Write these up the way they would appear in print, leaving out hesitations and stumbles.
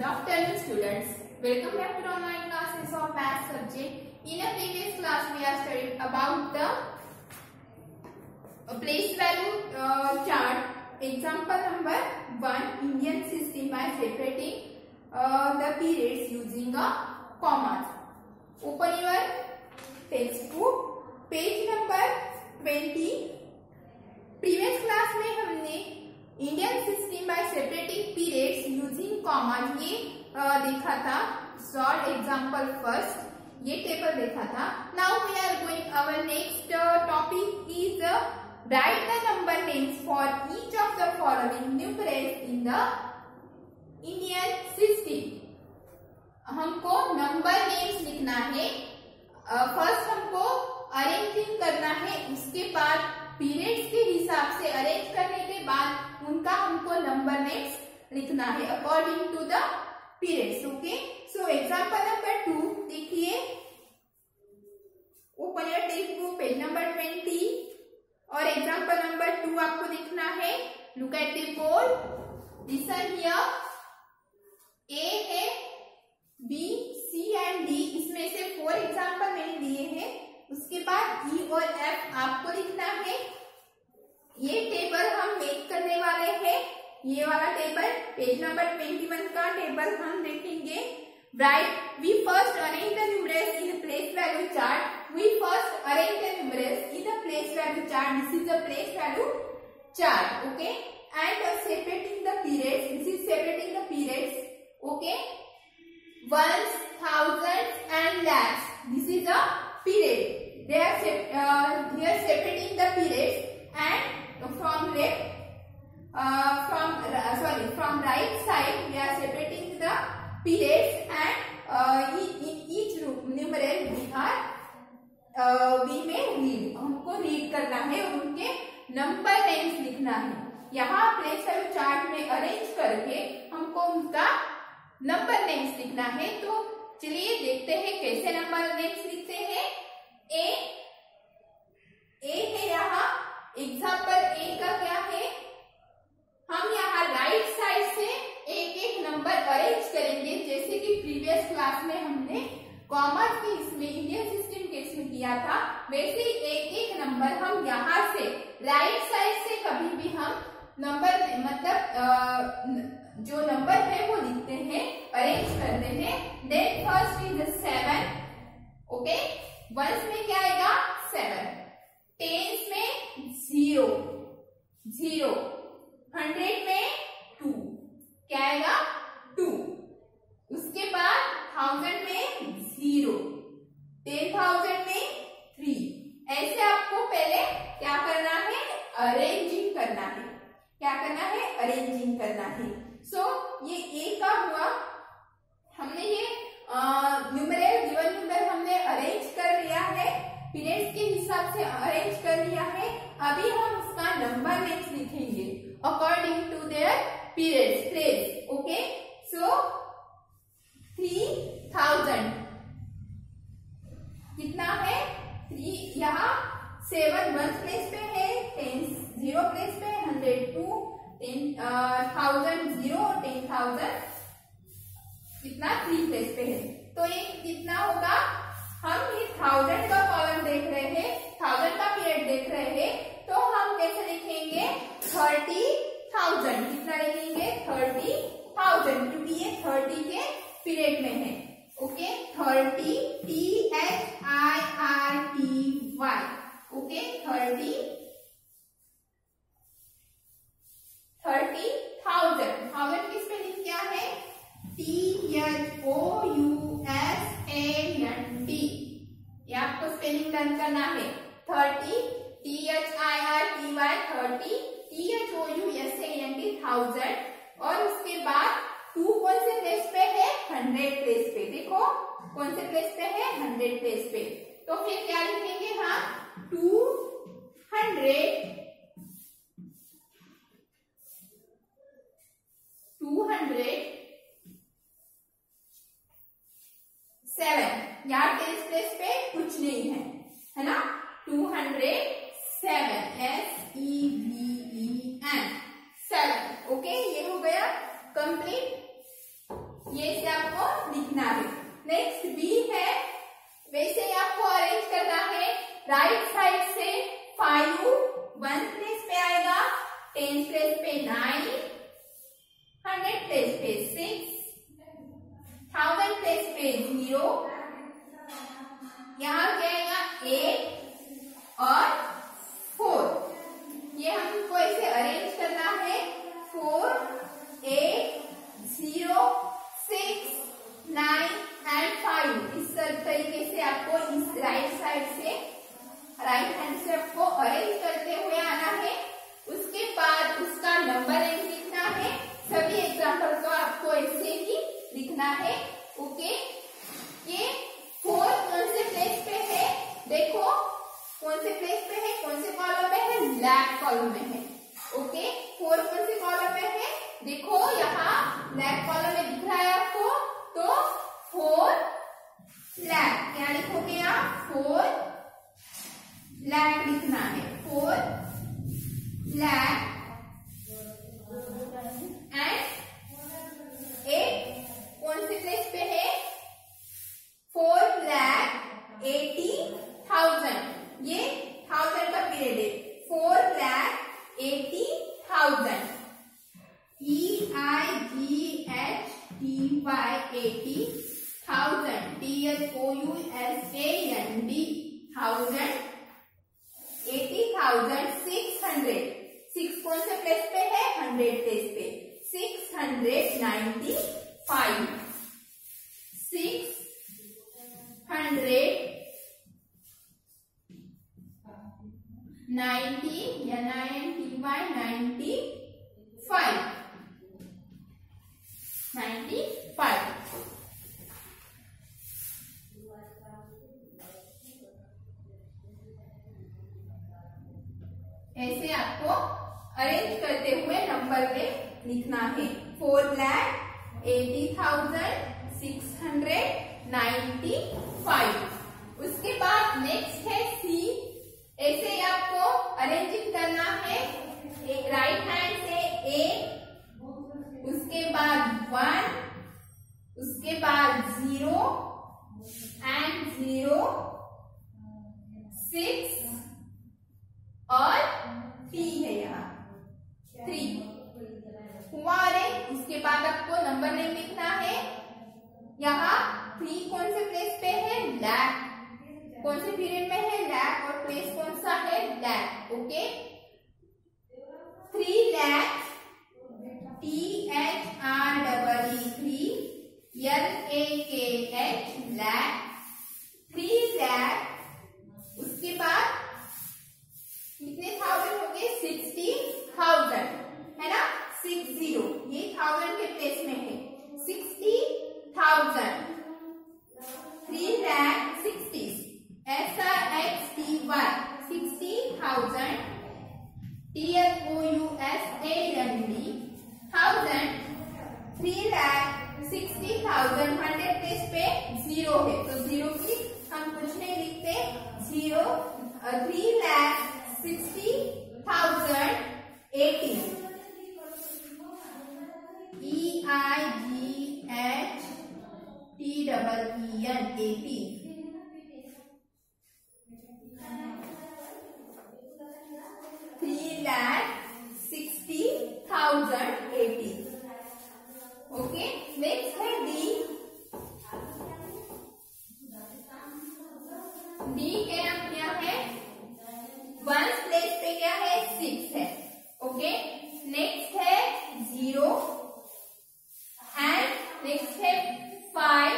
Good afternoon, students. Welcome back to online classes of math subject. In a previous class, we are studying about the place value chart. Example number 1: Indian system by separating the periods using a commas. Open your textbook, page number 20. Previous class में हमने Indian system by separating periods using commas ये देखा था. Short example first, ये table देखा था. Now we are going our next topic is write the number names for each of the following numerals in the Indian system. हमको number names लिखना है. First हमको अरेंजिंग करना है, उसके बाद पीरियड्स के हिसाब से अरेंज करने के बाद उनका हमको नंबर नेम्स लिखना है according to the periods. Okay, so example number 2 देखिए. Open your text book, page number 20 और एग्जांपल नंबर 2 आपको लिखना है. Look at the board, listen here. A है, बी, सी एंड डी, इसमें से 4 एग्जांपल मैंने दिए हैं. उसके बाद ई और एफ आपको लिखना है. ये टेबल हम मेक करने वाले हैं. ये वाला टेबल पेज नंबर 21 का टेबल हम देखेंगे. Right, we first arrange the numerals in place value chart. We first arrange the numerals in the place value chart. This is the place value chart. Okay, and separating the periods. This is separating the periods. Okay, ones, thousands and lakhs. This is a period. They are separating the periods, and from right side we are separating the periods, and in each numeral we may read. हमको read करना है और उनके number names लिखना है. यहाँ place value chart में arrange करके हमको उनका नंबर नेम्स लिखना है. तो चलिए देखते हैं कैसे नंबर नेम्स लिखते हैं. ए है यहाँ. एग्जाम्पल ए का क्या है, हम यहाँ राइट साइड से एक एक नंबर अरेंज करेंगे जैसे कि प्रीवियस क्लास में हमने कॉमर्स के इसमें इंडियन सिस्टम के इसमें किया था. वैसे एक एक नंबर हम यहाँ से राइट साइड से कभी भी हम नंबर मतलब जो नंबर है वो लिखते हैं, अरेंज करते हैं. Then first is 7. Okay, ones में क्या आएगा 7, टेंस में 0, 100 में 2, क्या आएगा 2. उसके बाद 1000 में 0, 10,000 में 3. ऐसे आपको पहले क्या करना है, अरेंजिंग करना है. क्या करना है, अरेंजिंग करना है. सो ये ए का हुआ. हमने ये न्यूमरल गिवन नंबर हमने अरेंज कर लिया है, पीरियड्स के हिसाब से अरेंज कर लिया है. अभी हम उसका नंबर नेम्स लिखेंगे according to their periods place. Okay, so 3000 कितना है 3. यहाँ 7 1 प्लेस पे है, 10 0 प्लेस पे, 100 2, 10,000 0, 10,000 कितना 3 प्लेस पे है. तो ये कितना होगा, हम ये 1000 का कॉलम देख रहे हैं, 1000 का पीरियड देख रहे हैं, तो हम कैसे लिखेंगे 30,000. कितना लिखेंगे 30,000, क्योंकि ये 30 के पीरियड में है. Okay, 30 THIRTY. ओके, 30,000. 1000 की स्पेलिंग क्या है, THOUSAND. ये आपको स्पेलिंग लर्न करना है. 30 THIRTY, 30 THOUSAND 1000. और उसके बाद 2 कौन से प्लेस पे है, 100 प्लेस पे. देखो कौन से प्लेस पे है, 100 प्लेस पे. तो फिर क्या लिखेंगे हम 207. यहाँ प्लेस पे कुछ नहीं है ना. 207 SEVEN 7. ओके, ये हो गया कंप्लीट. ये से आपको लिखना है। नेक्स्ट बी है, वैसे ही आपको अरेंज करना है। राइट साइड से 5 1 प्लेस पे आएगा, 10 प्लेस पे 9, 100 प्लेस पे 6, 1000 प्लेस पे 0, यहाँ क्या आएगा 8 और 4। ये हमको ऐसे अरेंज करना है। 4 8 0 6 9 एंड 5। इस तरीके से आपको इस राइट साइड से, राइट हैंड से आपको अरेंज करते हुए आना है। उसके बाद उसका नंबर रेंज लिखना है। सभी एग्जाम्पल को आपको ऐसे ही लिखना है। ओके, ये 4 कौन से प्लेस पे है, देखो कौन से प्लेस पे है, कौन से कॉलम में है, लैब कॉलम में है। ओके, 4 कौन से कॉलम में है, देखो यहाँ लैब कॉलम में दिख रहा है आपको, तो 4 लैब, क्या लिखोगे आप, 4 लैब लिखना है। 4 लैब एंड 8 कौन से प्लेस पे है, 4,80,000। ये 1000 का पीरियड है। 4,80,000, EIGHTY 80,000, THOUSAND 1000, 80,600। 6 कौन से प्लेस पे है, 100 प्लेस पे, 695, 690 या 95, 95। ऐसे आपको अरेंज करते हुए नंबर पे लिखना है। 4,80,695। उसके बाद नेक्स्ट है सी। ऐसे ही आपको अरेंजिंग करना है। एक राइट हैंड से ए, उसके बाद 1, उसके बाद 0 एंड 0, 6 और 3 है, यहाँ 3 हुआ अरेंज। उसके बाद आपको नंबर नहीं लिखना है। यहाँ 3 कौन से प्लेस पे है, लैक, कौन से पीरियड में है, लैक, और प्लेस कौन सा है, लैक। Okay, 3 lakh, THREE, lakh, 3 lakh. उसके बाद कितने थाउजेंड हो गए, 60,000 है ना, 60, ये 1000 के प्लेस में है, 60,000, 3,60,000, SRXTY 60,000, THOUSAND 1000, 3,60,000। 100 प्लेस पे 0 है, तो 0 की हम कुछ नहीं लिखते, 0, 3,60,080, EIGHTEEN 80, 3,60,080। ओके, नेक्स्ट है डी। डी क्या है, 1 प्लेस पे क्या है, 6 है। ओके, नेक्स्ट है 0 एंड नेक्स्ट है 5,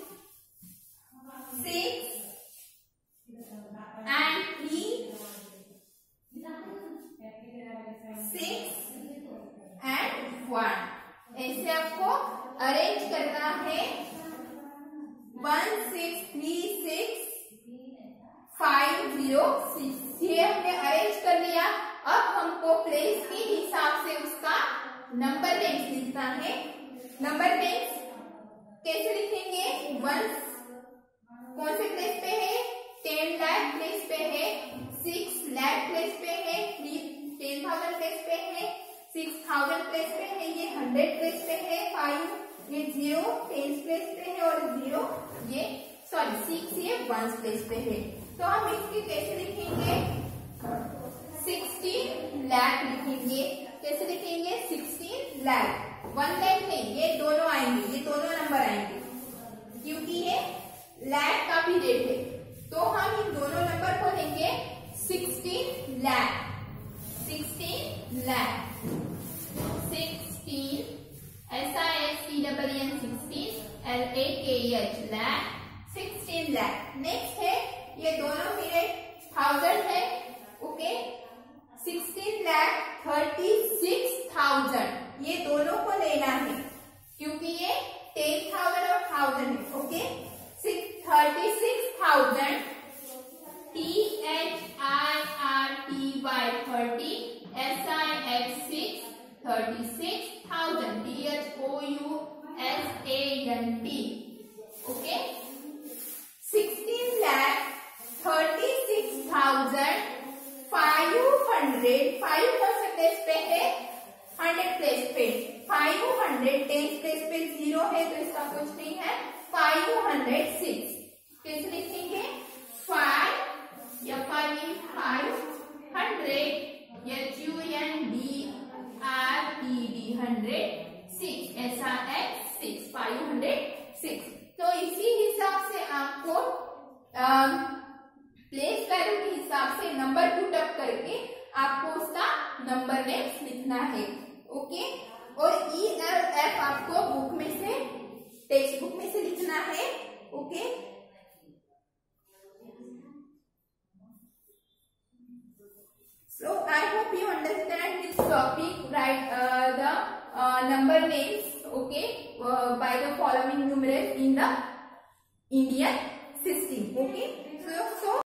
6 एंड 3, 6 एंड 1। ऐसे आपको अरेंज करना है। 1 6 3 6 5 0 6, ये हमने अरेंज कर लिया। अब हमको प्लेस के हिसाब से उसका नंबर रेंज लिखना है। नंबर रेंज कैसे लिखेंगे, 1 कौन से प्लेस पे है, 10 लाख प्लेस पे है, 6 लाख प्लेस पे है, 10,000 प्लेस पे है, 6,000 प्लेस पे है, ये 100 प्लेस पे है, 5 ये 0 टेंस प्लेस पे है और 0 ये 6 ये वंस प्लेस पे है। तो हम इसके कैसे लिखेंगे? 16 लाख लिखेंगे। कैसे लिखेंगे? 16 लाख। 1 लाख नहीं, ये दोनों आएंगे, ये दोनों नंबर आएंगे क्योंकि ये लाख का पीरियड है। तो हम इन दोनों नंबर को लेंगे 16 lakh. 16 lakh 16 SISTEEN 16 LAKH lakh 16 lakh. Next है ये दोनों पीरियड 1000 है। ओके 16 लाख 36,000 ये दोनों को लेना है क्योंकि ये 10,000 और 1000 है। Okay 36,000 THIRTY 30 SIX 36,000 THOUSANT। Okay 16 lakh 36,500 5 कौन से प्लेस पे है? 100 प्लेस पे। 500 10 प्लेस पे 0 है तो इसका कुछ नहीं है। 506 कैसे लिखेंगे? 5 या 5 500 HUNDRED 6 SIX 506। तो इसी हिसाब से आपको प्लेस वैल्यू के हिसाब से नंबर पुट अप करके आपको उसका नंबर नेम्स लिखना है। ओके और ELF आपको बुक में से टेक्स्ट बुक में से लिखना है। Okay so I hope you understand this topic. Write the number names okay by the following numerals in the Indian system. Okay so